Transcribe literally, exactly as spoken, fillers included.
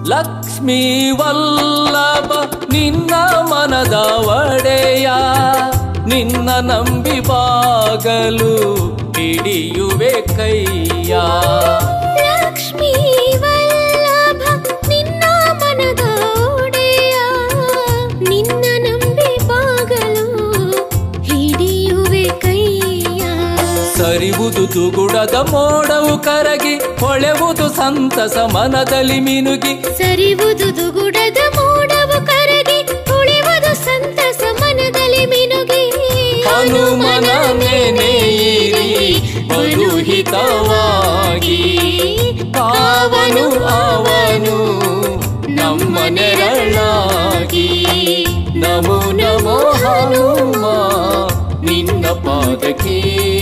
ಲಕ್ಷ್ಮೀ ವಲ್ಲಭ ನಿನ್ನ ಮನದ ಒಡೆಯ, ನಿನ್ನ ನಂಬಿ ಬಾಗಲು ಹಿಡಿಯುವೆ ಕೈಯ. ಲಕ್ಷ್ಮೀ ವಲ್ಲಭ ನಿನ್ನ ಮನದ ಒಡೆಯ, ನಿನ್ನ ನಂಬಿ ಬಾಗಲು ಹಿಡಿಯುವೆ ಕೈಯ. ಸರಿವುದು ತುಗುಡದ ಮೋಡವು ಕರಗಿ ಹೊಳೆವುದು ಸಂತಸ ಮನದಲ್ಲಿ ಮಿನುಗಿ. ಸರಿವುದು ತುಗುಡದ ಮೋಡವು ಕರಗಿ ಹೊಳೆವುದು ಸಂತಸ ಮನದಲ್ಲಿ ಮಿನುಗಿ. ಹನುಮನ ನೆನೆಯಿರಿ ಬಲು ಹಿತವಾಗಿ, ಅವನು ಅವನು ನಮ್ಮ ನೆರಳಾಗಿ. ನಮೋ ನಮೋ ಹನುಮ ನಿನ್ನ ಪಾದಕ್ಕೆ